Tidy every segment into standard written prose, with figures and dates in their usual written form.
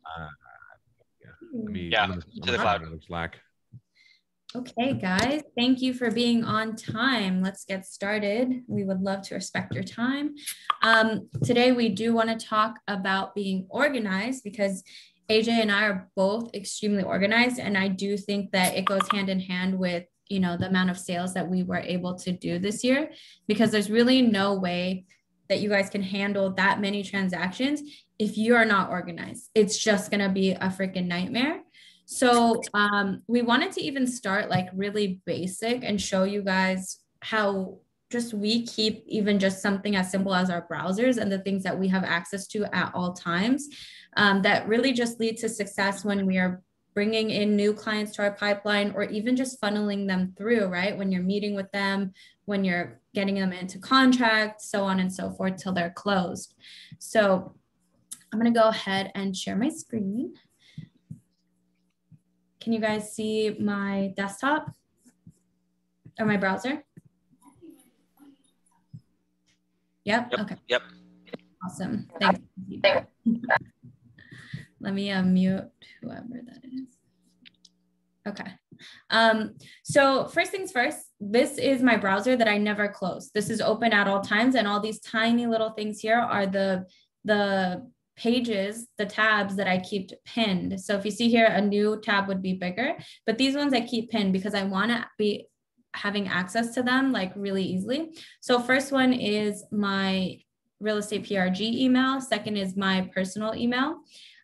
Yeah. Let me, Yeah, I'm gonna to the cloud. Slack. Okay, guys, thank you for being on time. Let's get started. We would love to respect your time. Today, we do want to talk about being organized because AJ and I are both extremely organized. And I do think that it goes hand in hand with, you know, the amount of sales that we were able to do this year, because there's really no way that you guys can handle that many transactions if you are not organized. It's just going to be a freaking nightmare. So we wanted to even start like really basic and show you guys how just we keep even just something as simple as our browsers and the things that we have access to at all times that really just lead to success when we are bringing in new clients to our pipeline, or even just funneling them through, right? When you're meeting with them, when you're getting them into contract, so on and so forth till they're closed. So I'm going to go ahead and share my screen. Can you guys see my desktop or my browser? Yep. Okay. Yep. Awesome. Thanks. Let me mute whoever that is. Okay. So first things first, this is my browser that I never close. This is open at all times. And all these tiny little things here are the pages, the tabs that I keep pinned. So if you see here, a new tab would be bigger, but these ones I keep pinned because I want to be having access to them like really easily. So first one is my real estate PRG email. Second is my personal email.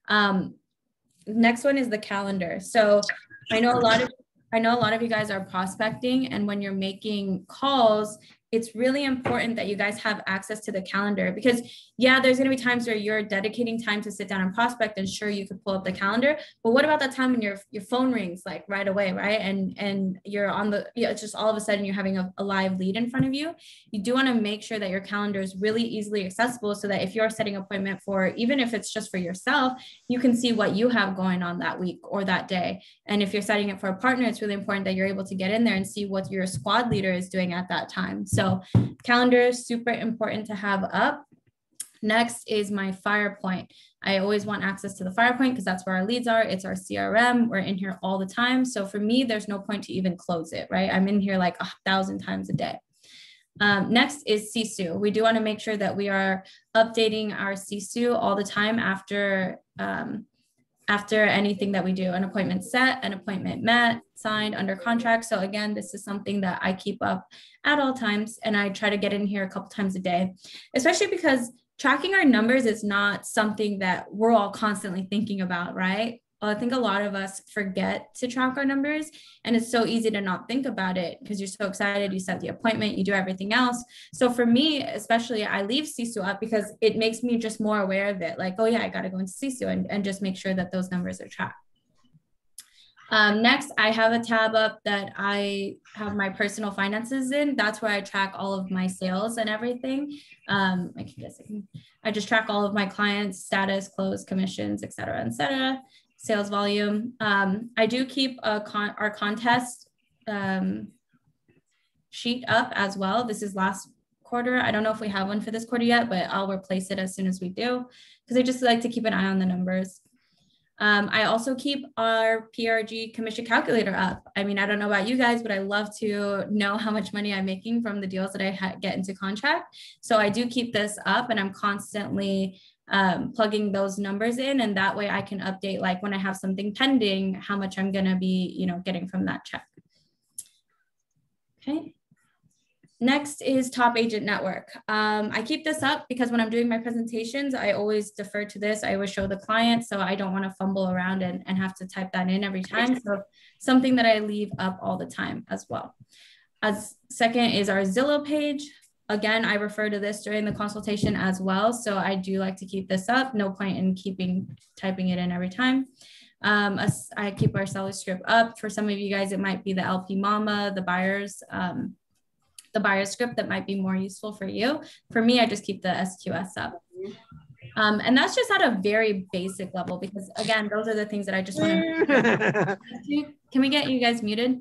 Next one is the calendar. So I know a lot of you guys are prospecting, and when you're making calls, it's really important that you guys have access to the calendar, because yeah, there's going to be times where you're dedicating time to sit down and prospect, and sure, you could pull up the calendar, but what about that time when your phone rings like right away, right? And you're on the, it's just all of a sudden you're having a live lead in front of you. You do want to make sure that your calendar is really easily accessible, so that if you're setting an appointment for, even if it's just for yourself, you can see what you have going on that week or that day. And if you're setting it for a partner, it's really important that you're able to get in there and see what your squad leader is doing at that time. So calendar is super important to have up. Next is my FirePoint. I always want access to the FirePoint because that's where our leads are. It's our CRM. We're in here all the time. So for me, there's no point to even close it, right? I'm in here like 1,000 times a day. Next is CSU. We do want to make sure that we are updating our CSU all the time after anything that we do, an appointment set, an appointment met, signed, under contract. So again, this is something that I keep up at all times, and I try to get in here a couple times a day, especially because tracking our numbers is not something that we're all constantly thinking about, right? I think a lot of us forget to track our numbers, and it's so easy to not think about it because you're so excited. You set the appointment, you do everything else. So for me, especially, I leave CSU up because it makes me just more aware of it. Like, oh yeah, I got to go into CSU and just make sure that those numbers are tracked. Next, I have a tab up that I have my personal finances in. That's where I track all of my sales and everything. I just track all of my clients' status, close, commissions, et cetera, sales volume. I do keep our contest sheet up as well. This is last quarter. I don't know if we have one for this quarter yet, but I'll replace it as soon as we do, because I just like to keep an eye on the numbers. I also keep our PRG commission calculator up. I mean, I don't know about you guys, but I love to know how much money I'm making from the deals that I get into contract. So I do keep this up, and I'm constantly plugging those numbers in. And that way I can update, like when I have something pending, how much I'm going to be, getting from that check. Okay. Next is Top Agent Network. I keep this up because when I'm doing my presentations, I always defer to this. I always show the client, so I don't want to fumble around and have to type that in every time. So something that I leave up all the time as well. As second is our Zillow page. Again, I refer to this during the consultation as well. So I do like to keep this up. No point in typing it in every time. I keep our seller script up. For some of you guys, it might be the LP Mama, the buyer's script that might be more useful for you. For me, I just keep the SQS up. And that's just at a very basic level, because again, those are the things that I just want to. Can we get you guys muted?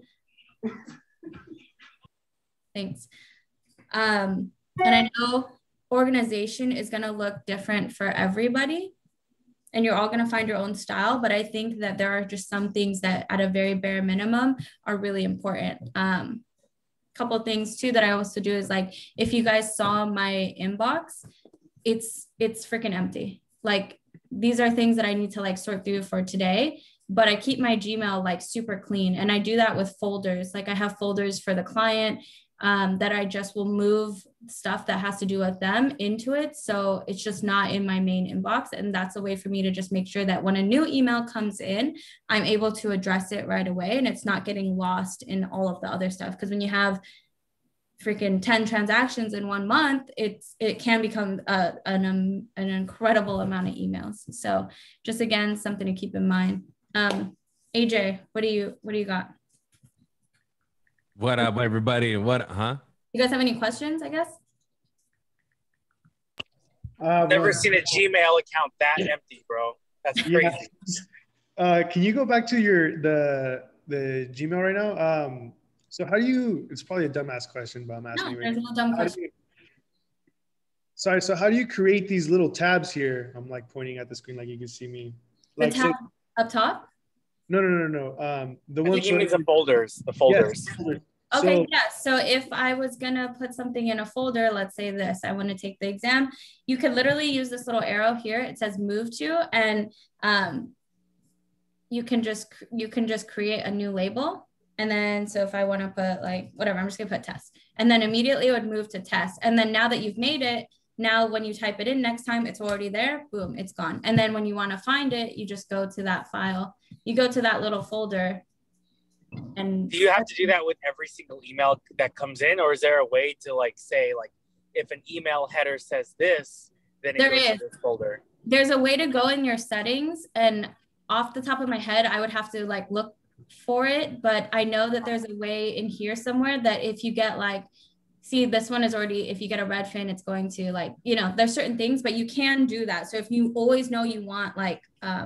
Thanks. And I know organization is going to look different for everybody. and you're all going to find your own style. But I think that there are just some things that at a very bare minimum are really important. Couple of things too that I also do is like, if you guys saw my inbox, it's freaking empty. Like these are things that I need to like sort through for today, but I keep my Gmail like super clean. And I do that with folders. Like I have folders for the client that I just will move stuff that has to do with them into it. So it's just not in my main inbox. And that's a way for me to just make sure that when a new email comes in, I'm able to address it right away. And it's not getting lost in all of the other stuff. Because when you have freaking 10 transactions in 1 month, it can become an incredible amount of emails. So just again, something to keep in mind. AJ, what do you got? What up, everybody? What, huh? You guys have any questions, I guess? Never seen a Gmail account that empty, bro. That's crazy. Yeah. Can you go back to the Gmail right now? So how do you, it's probably a dumbass question, but I'm asking. No, there's no dumb question. Sorry, so how do you create these little tabs here? I'm like pointing at the screen like you can see me. Like the tab up top? No. The one. You mean the folders, the folders. Yes. Okay, So, yeah. So if I was gonna put something in a folder, let's say this, I want to take the exam, you could literally use this little arrow here. It says move to, and you can just create a new label. And then, so if I want to put like, whatever, I'm just gonna put test, and then immediately it would move to test. And then now that you've made it, now when you type it in next time, it's already there, boom, it's gone. And then when you want to find it, you just go to that file, you go to that little folder. And do you have to do that with every single email that comes in, or is there a way to like say, like, if an email header says this, then it goes to this folder? There's a way to go in your settings, and off the top of my head, I would have to like look for it, but I know that there's a way in here somewhere that if you get like, see, this one is already, if you get a red fin, it's going to like, you know, there's certain things, but you can do that. So if you always know you want like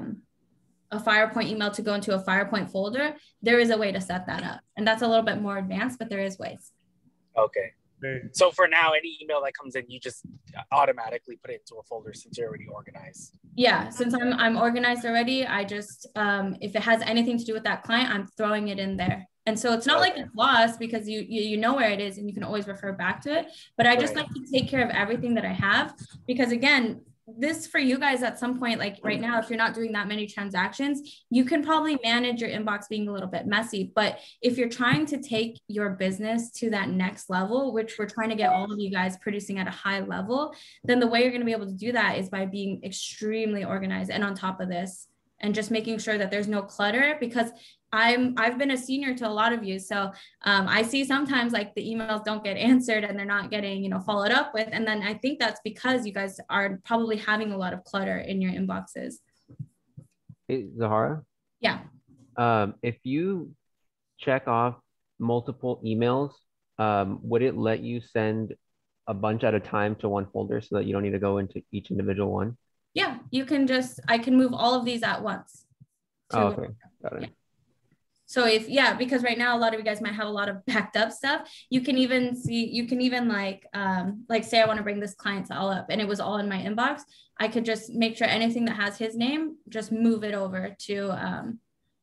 a FirePoint email to go into a FirePoint folder, there is a way to set that up. And that's a little bit more advanced, but there is ways. Okay. So for now, any email that comes in, you just automatically put it into a folder since you're already organized. Yeah, since I'm organized already, I just, if it has anything to do with that client, I'm throwing it in there. And so it's not like it's lost because you know where it is and you can always refer back to it. But I just like to take care of everything that I have, because again, this for you guys at some point, like right now, if you're not doing that many transactions, you can probably manage your inbox being a little bit messy. But if you're trying to take your business to that next level, which we're trying to get all of you guys producing at a high level, then the way you're going to be able to do that is by being extremely organized and on top of this, and just making sure that there's no clutter, because I've been a senior to a lot of you. So I see sometimes like the emails don't get answered and they're not getting, you know, followed up with. And then I think that's because you guys are probably having a lot of clutter in your inboxes. Hey, Zaharra? Yeah. If you check off multiple emails, would it let you send a bunch at a time to one folder so that you don't need to go into each individual one? Yeah, you can just, I can move all of these at once. Oh, okay, got it. Yeah. So if, yeah, because right now, a lot of you guys might have a lot of backed up stuff. You can even see, you can even like say I want to bring this client all up and it was all in my inbox. I could just make sure anything that has his name, just move it over to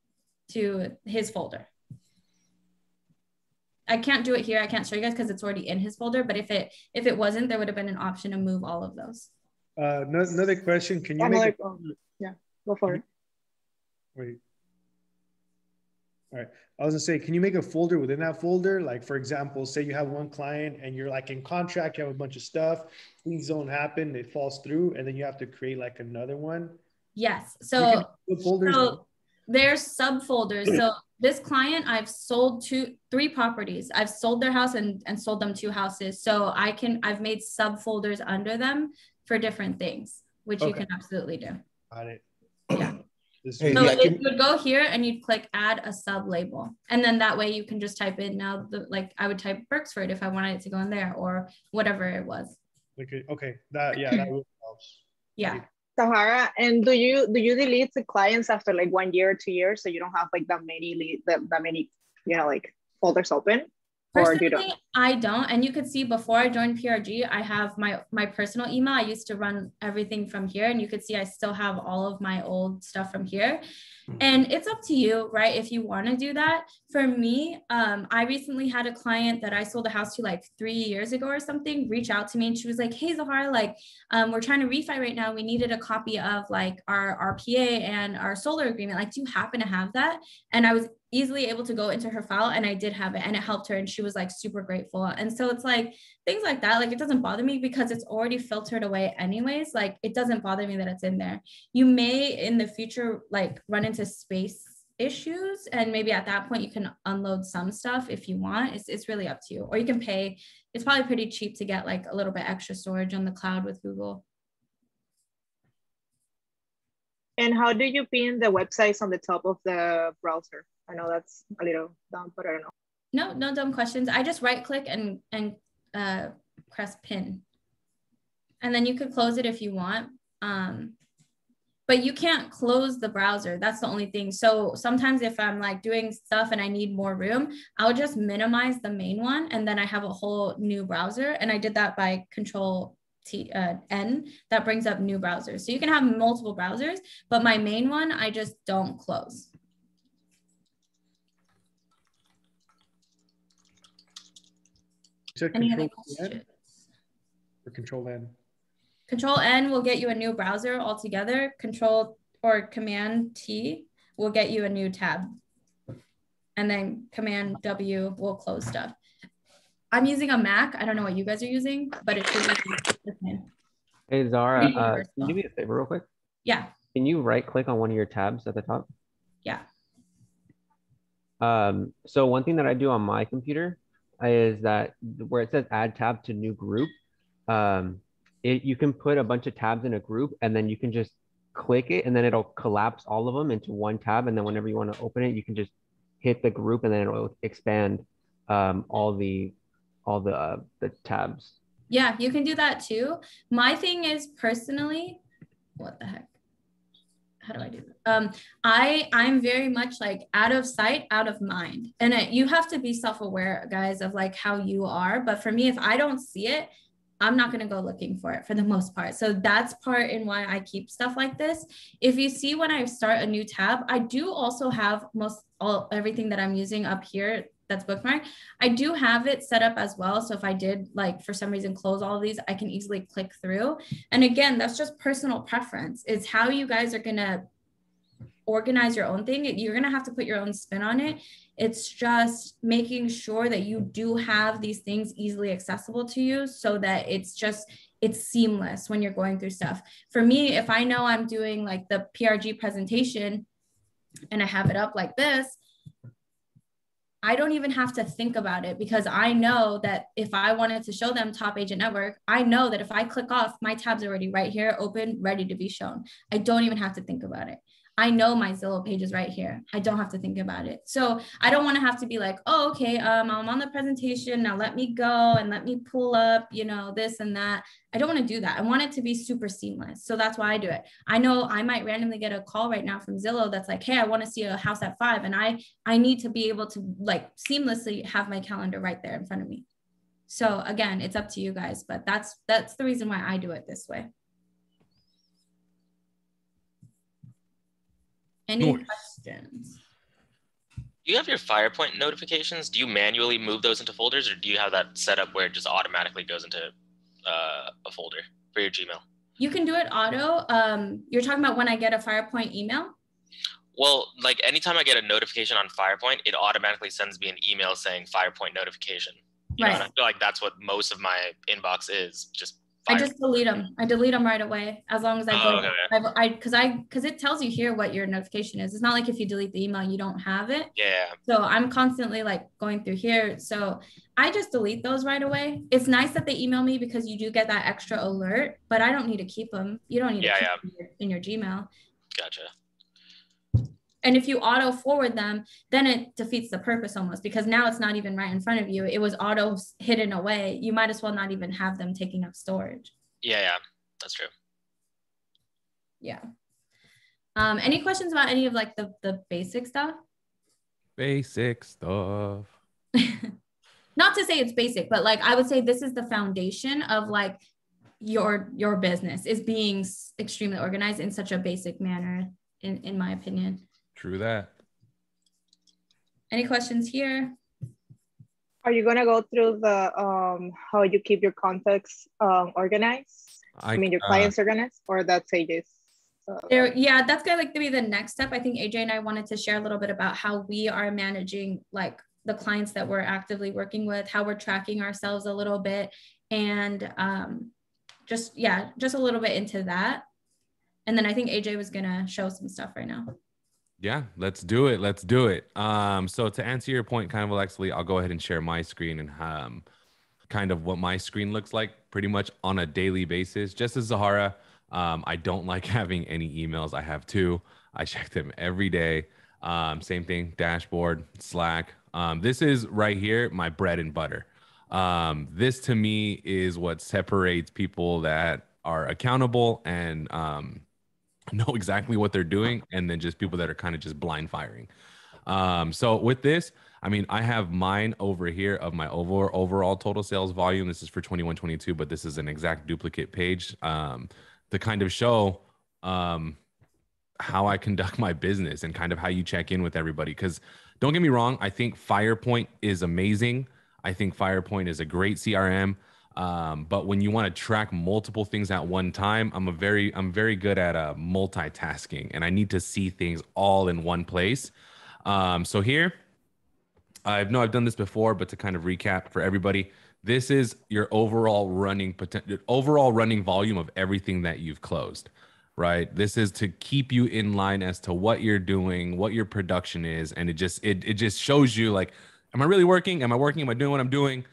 his folder. I can't do it here. I can't show you guys because it's already in his folder, but if it wasn't, there would have been an option to move all of those. Another question. Can you make yeah, go for it. Wait. All right. I was gonna say, can you make a folder within that folder? Like, for example, say you have one client and you're like in contract, you have a bunch of stuff, things don't happen, it falls through, and then you have to create like another one. Yes. So there's subfolders. So this client, I've sold 3 properties. I've sold their house and sold them 2 houses. So I've made subfolders under them for different things, which you can absolutely do. Got it. Yeah. So you would go here and you'd click add a sub label. And then that way you can just type in now, like I would type Berksford if I wanted it to go in there or whatever it was. Okay. That really helps. Yeah. Zaharra, and do you delete the clients after like 1 year or 2 years so you don't have like that many you know, like folders open? Or do you don't? Personally, I don't. And you could see before I joined PRG, I have my personal email. I used to run everything from here, and you could see I still have all of my old stuff from here. And it's up to you, right? If you want to do that. For me, I recently had a client that I sold a house to like 3 years ago or something, reach out to me, and she was like, hey, Zaharra, like, we're trying to refi right now. We needed a copy of like our RPA and our solar agreement. Like, do you happen to have that? And I was easily able to go into her file, and I did have it, and it helped her, and she was like super grateful. And so it's like things like that, like it doesn't bother me because it's already filtered away anyways. Like it doesn't bother me that it's in there. You may in the future like run into space issues, and maybe at that point you can unload some stuff if you want. It's really up to you, or you can pay. It's probably pretty cheap to get like a little bit extra storage on the cloud with Google. And how do you pin the websites on the top of the browser? I know that's a little dumb, but I don't know. No dumb questions. I just right click and press pin, and then you could close it if you want. But you can't close the browser. That's the only thing. So sometimes if I'm like doing stuff and I need more room, I'll just minimize the main one, and then I have a whole new browser. And I did that by Control N. That brings up new browsers. So you can have multiple browsers, but my main one, I just don't close. Any other questions? Or Control N? Control N will get you a new browser altogether. Control or Command T will get you a new tab. And then Command W will close stuff. I'm using a Mac. I don't know what you guys are using, but it should be the same. Hey, Zara, can you do me a favor real quick? Yeah. Can you right click on one of your tabs at the top? Yeah. So one thing that I do on my computer is that where it says add tab to new group, you can put a bunch of tabs in a group, and then you can just click it, and then it'll collapse all of them into one tab. And then whenever you want to open it, you can just hit the group, and then it'll expand all the tabs. Yeah, you can do that too. My thing is personally, what the heck? How do I do that? I'm very much like out of sight, out of mind. And you have to be self-aware, guys, of like how you are. But for me, if I don't see it, I'm not going to go looking for it for the most part. So that's part in why I keep stuff like this. If you see when I start a new tab, I do also have everything that I'm using up here that's bookmarked. I do have it set up as well. So if I did like for some reason close all of these, I can easily click through. And again, that's just personal preference. It's how you guys are going to organize your own thing. You're going to have to put your own spin on it. It's just making sure that you do have these things easily accessible to you so that it's seamless when you're going through stuff. For me, if I know I'm doing like the PRG presentation and I have it up like this, I don't even have to think about it, because I know that if I wanted to show them Top Agent Network, I know that if I click off, my tab's already right here, open, ready to be shown. I don't even have to think about it. I know my Zillow page is right here. I don't have to think about it. So I don't want to have to be like, oh, okay, I'm on the presentation. Now let me go and let me pull up, this and that. I don't want to do that. I want it to be super seamless. So that's why I do it. I know I might randomly get a call right now from Zillow that's like, hey, I want to see a house at 5. And I need to be able to like seamlessly have my calendar right there in front of me. So again, it's up to you guys, but that's the reason why I do it this way. Any questions? Do you have your FirePoint notifications? Do you manually move those into folders, or do you have that set up where it just automatically goes into a folder for your Gmail? You can do it auto. You're talking about when I get a FirePoint email? Well, like anytime I get a notification on FirePoint, it automatically sends me an email saying FirePoint notification. You know, and I feel like that's what most of my inbox is, just I just delete them. I delete them right away as long as I go. Okay. Because it tells you here what your notification is. It's not like if you delete the email, you don't have it. Yeah. So I'm constantly like going through here. So I just delete those right away. It's nice that they email me because you do get that extra alert, but I don't need to keep them. You don't need to keep them in your Gmail. Gotcha. And if you auto forward them, then it defeats the purpose almost, because now it's not even right in front of you. It was auto hidden away. You might as well not even have them taking up storage. Yeah, that's true. Yeah. Any questions about any of like the basic stuff? Basic stuff. No, not to say it's basic, but like, I would say this is the foundation of like your business is being extremely organized in such a basic manner, in my opinion. True that. Any questions here? Are you gonna go through the how you keep your contacts organized? I mean, your clients organized, or that's AJ's? Yeah, that's gonna like to be the next step. I think AJ and I wanted to share a little bit about how we are managing like the clients that we're actively working with, how we're tracking ourselves a little bit, and just a little bit into that. And then I think AJ was gonna show some stuff right now. Yeah, let's do it. Let's do it. So to answer your point, kind of Alexley, I'll go ahead and share my screen and kind of what my screen looks like pretty much on a daily basis. Just as Zaharra, I don't like having any emails. I have two. I check them every day. Same thing, dashboard, Slack. This is right here, my bread and butter. This to me is what separates people that are accountable and know exactly what they're doing, and then just people that are kind of just blind firing. So with this, I mean, I have mine over here of my overall total sales volume. This is for 21-22, but this is an exact duplicate page to kind of show how I conduct my business and kind of how you check in with everybody. Because don't get me wrong, I think FirePoint is amazing. I think FirePoint is a great CRM. But when you want to track multiple things at one time, I'm very good at multitasking, and I need to see things all in one place. So here, I've done this before, but to kind of recap for everybody, this is your overall running volume of everything that you've closed, right? This is to keep you in line as to what you're doing, what your production is, and it just shows you like, am I really working? Am I working? Am I doing what I'm doing?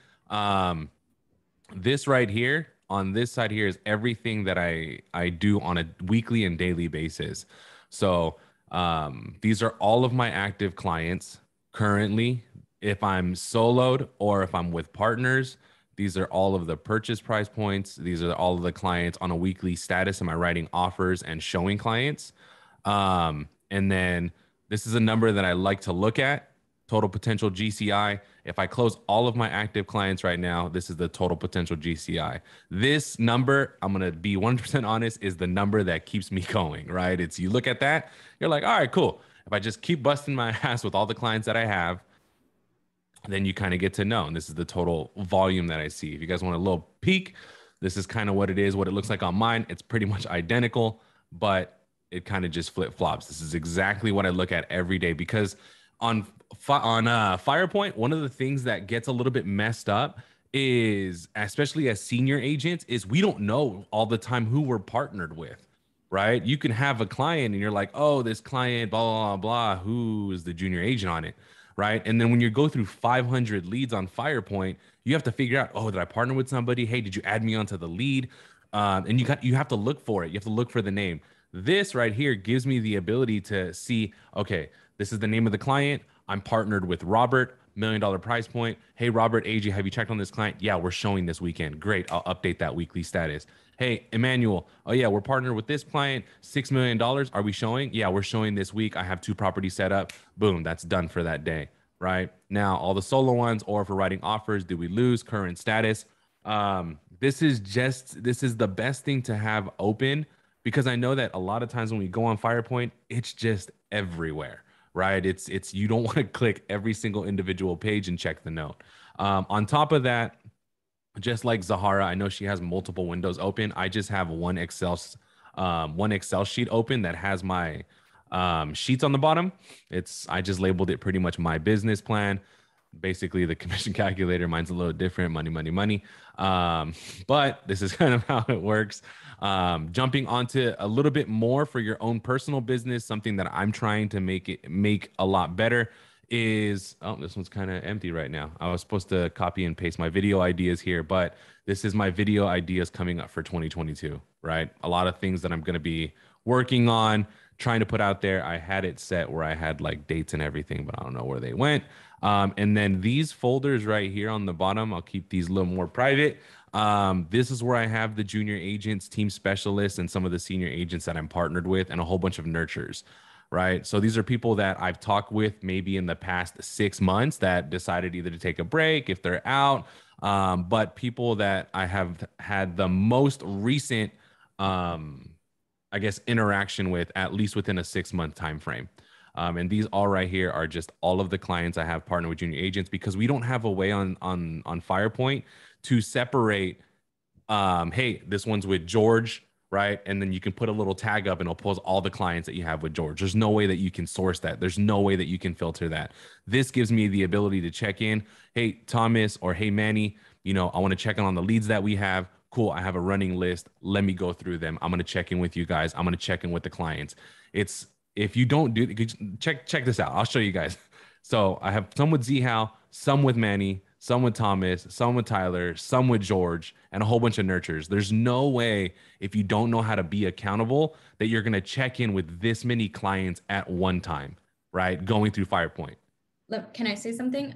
This right here on this side here is everything that I do on a weekly and daily basis. So these are all of my active clients currently. If I'm soloed or if I'm with partners, these are all of the purchase price points. These are all of the clients on a weekly status. Am I writing offers and showing clients? And then this is a number that I like to look at, total potential GCI. If I close all of my active clients right now, this is the total potential GCI. This number, I'm going to be 100% honest, is the number that keeps me going, right? It's, you look at that, you're like, all right, cool. If I just keep busting my ass with all the clients that I have, then you kind of get to know. And this is the total volume that I see. If you guys want a little peek, this is kind of what it is, what it looks like on mine. It's pretty much identical, but it kind of just flip flops. This is exactly what I look at every day, because on FirePoint, one of the things that gets a little bit messed up is, especially as senior agents, is we don't know all the time who we're partnered with, right? You can have a client and you're like, oh, this client, blah, blah, blah, who is the junior agent on it, right? And then when you go through 500 leads on FirePoint, you have to figure out, oh, did I partner with somebody? Hey, did you add me onto the lead? And you have to look for it. You have to look for the name. This right here gives me the ability to see, okay, this is the name of the client. I'm partnered with Robert, $1 million price point. Hey, Robert AJ, have you checked on this client? Yeah, we're showing this weekend. Great. I'll update that weekly status. Hey, Emmanuel. Oh, yeah, we're partnered with this client. $6 million. Are we showing? Yeah, we're showing this week. I have 2 properties set up. Boom, that's done for that day, right? Now, all the solo ones, or if we're writing offers, do we lose? Current status. This is the best thing to have open, because I know that a lot of times when we go on FirePoint, it's just everywhere, right? It's you don't want to click every single individual page and check the note. On top of that, just like Zaharra, I know she has multiple windows open. I just have one Excel sheet open that has my sheets on the bottom. I just labeled it pretty much my business plan. Basically the commission calculator. Mine's a little different, money. But this is kind of how it works. Jumping onto a little bit more for your own personal business, something that I'm trying to make a lot better is, oh, this one's kind of empty right now. I was supposed to copy and paste my video ideas here, but this is my video ideas coming up for 2022, right? A lot of things that I'm going to be working on, trying to put out there. I had it set where I had like dates and everything, but I don't know where they went. And then these folders right here on the bottom, I'll keep these a little more private. This is where I have the junior agents, team specialists, and some of the senior agents that I'm partnered with, and a whole bunch of nurtures. right? So these are people that I've talked with maybe in the past 6 months that decided either to take a break if they're out, but people that I have had the most recent, I guess, interaction with, at least within a 6-month time frame. And these all right here are just all of the clients I have partnered with junior agents, because we don't have a way on FirePoint to separate, hey, this one's with George, right? And then you can put a little tag up and it'll pulls all the clients that you have with George. There's no way that you can source that. There's no way that you can filter that. This gives me the ability to check in. Hey, Thomas, or hey, Manny, you know, I want to check in on the leads that we have. Cool. I have a running list. Let me go through them. I'm going to check in with you guys. I'm going to check in with the clients. It's, if you don't do, check this out. I'll show you guys. So I have some with Zhao, some with Manny, some with Thomas, some with Tyler, some with George, and a whole bunch of nurtures. There's no way, if you don't know how to be accountable, that you're going to check in with this many clients at one time, right? Going through FirePoint. Look, can I say something?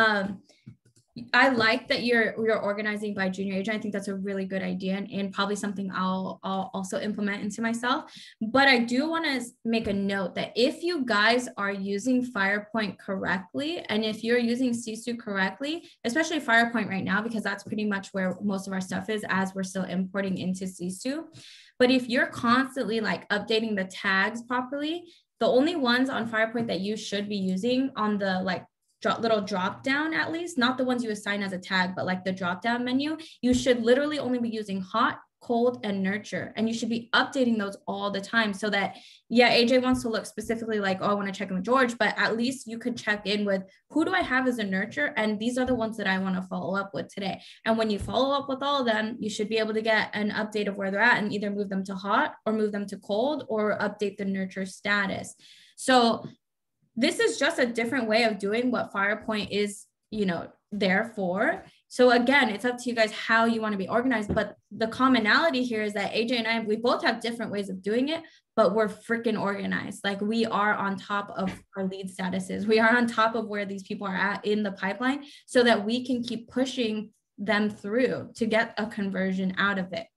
I like that you're organizing by junior agent. I think that's a really good idea, and probably something I'll also implement into myself. But I do want to make a note that if you guys are using FirePoint correctly, and if you're using Sisu correctly, especially FirePoint right now, because that's pretty much where most of our stuff is as we're still importing into Sisu. But if you're constantly like updating the tags properly, the only ones on FirePoint that you should be using on the like little drop down, at least not the ones you assign as a tag, but like the drop down menu, you should literally only be using hot, cold, and nurture. And you should be updating those all the time, so that, yeah, AJ wants to look specifically like, oh, I want to check in with George, but at least you could check in with, who do I have as a nurture? And these are the ones that I want to follow up with today. And when you follow up with all of them, you should be able to get an update of where they're at and either move them to hot or move them to cold or update the nurture status. So this is just a different way of doing what FirePoint is, you know, there for. So again, it's up to you guys how you want to be organized. But the commonality here is that AJ and I, we both have different ways of doing it, but we're freaking organized. Like, we are on top of our lead statuses. We are on top of where these people are at in the pipeline, so that we can keep pushing them through to get a conversion out of it.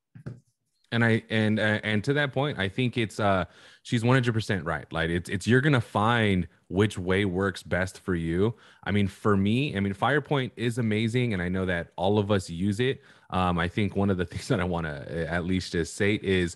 And to that point, I think it's she's 100% right. Like, it's you're gonna find which way works best for you. I mean, for me, I mean, FirePoint is amazing, and I know that all of us use it. I think one of the things that I want to at least just say is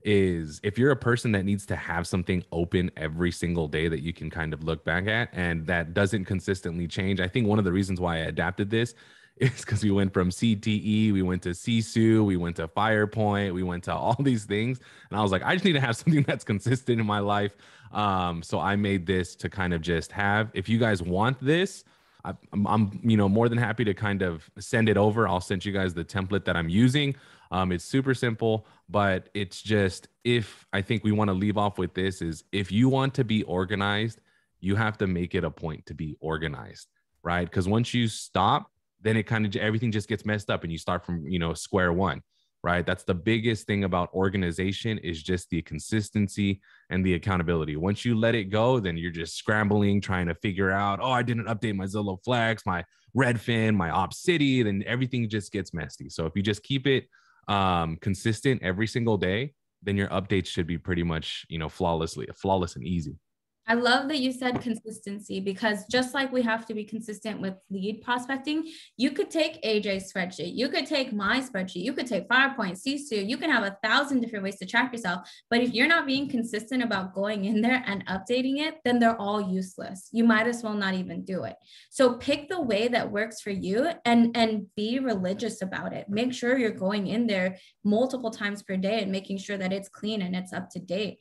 if you're a person that needs to have something open every single day that you can kind of look back at, and that doesn't consistently change. I think one of the reasons why I adapted this is because we went from CTE, we went to Sisu, we went to FirePoint, we went to all these things. And I was like, I just need to have something that's consistent in my life. So I made this to kind of just have, if you guys want this, I'm you know, more than happy to kind of send it over. I'll send you guys the template that I'm using. It's super simple, but it's just, if I think we want to leave off with this is, if you want to be organized, you have to make it a point to be organized, right? Because once you stop, then it kind of, everything just gets messed up and you start from, you know, square one, right? That's the biggest thing about organization, is just the consistency and the accountability. Once you let it go, then you're just scrambling, trying to figure out, oh, I didn't update my Zillow Flex, my Redfin, my Op City, then everything just gets messy. So if you just keep it consistent every single day, then your updates should be pretty much, you know, flawless and easy. I love that you said consistency, because just like we have to be consistent with lead prospecting, you could take AJ's spreadsheet, you could take my spreadsheet, you could take FirePoint, Sisu, you can have 1,000 different ways to track yourself. But if you're not being consistent about going in there and updating it, then they're all useless. You might as well not even do it. So pick the way that works for you, and be religious about it. Make sure you're going in there multiple times per day and making sure that it's clean and it's up to date.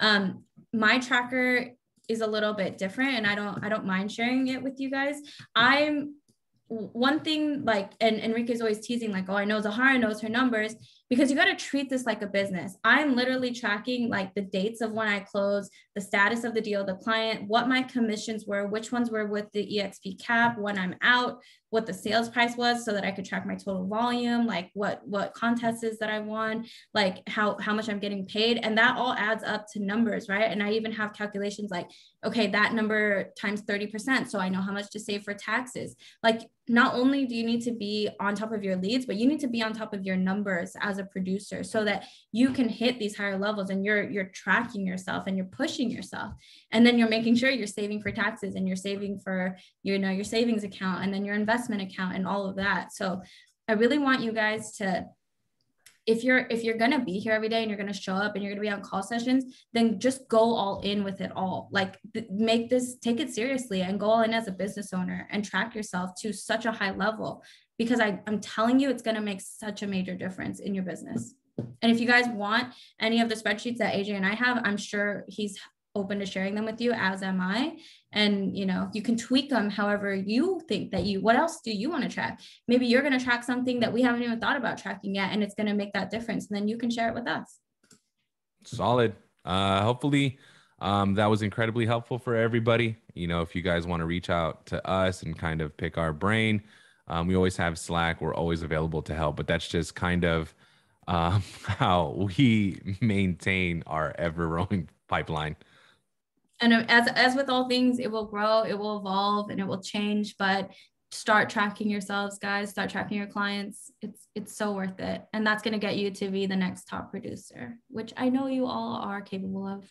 My tracker is a little bit different, and I don't mind sharing it with you guys. I'm one thing, like, and Enrique's always teasing, like, oh, I know Zaharra knows her numbers, because you got to treat this like a business. I'm literally tracking like the dates of when I close, the status of the deal, the client, what my commissions were, which ones were with the EXP cap, when I'm out, what the sales price was, so that I could track my total volume, like what contests is that I won, like how much I'm getting paid. And that all adds up to numbers, right? And I even have calculations like, okay, that number times 30%. So I know how much to save for taxes. Like, not only do you need to be on top of your leads, but you need to be on top of your numbers as a producer so that you can hit these higher levels, and you're tracking yourself and you're pushing yourself. And then you're making sure you're saving for taxes, and you're saving for, you know, your savings account, and then your investment account and all of that. So I really want you guys to, if you're going to be here every day and you're going to show up and you're going to be on call sessions, then just go all in with it all. Like make this, take it seriously and go all in as a business owner and track yourself to such a high level, because I'm telling you, it's going to make such a major difference in your business. And if you guys want any of the spreadsheets that AJ and I have, I'm sure he's open to sharing them with you, as am I. And, you know, you can tweak them however you think that what else do you want to track? Maybe you're going to track something that we haven't even thought about tracking yet, and it's going to make that difference. And then you can share it with us. Solid. Hopefully that was incredibly helpful for everybody. You know, if you guys want to reach out to us and kind of pick our brain, we always have Slack. We're always available to help, but that's just kind of how we maintain our ever-growing pipeline. And as with all things, it will grow, it will evolve, and it will change. But start tracking yourselves, guys. Start tracking your clients. It's so worth it, and that's going to get you to be the next top producer, which I know you all are capable of.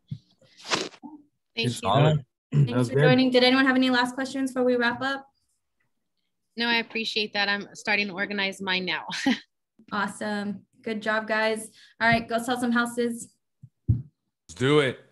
Thank you. Thanks for joining. Did anyone have any last questions before we wrap up? No, I appreciate that. I'm starting to organize mine now. Awesome. Good job, guys. All right, go sell some houses. Let's do it.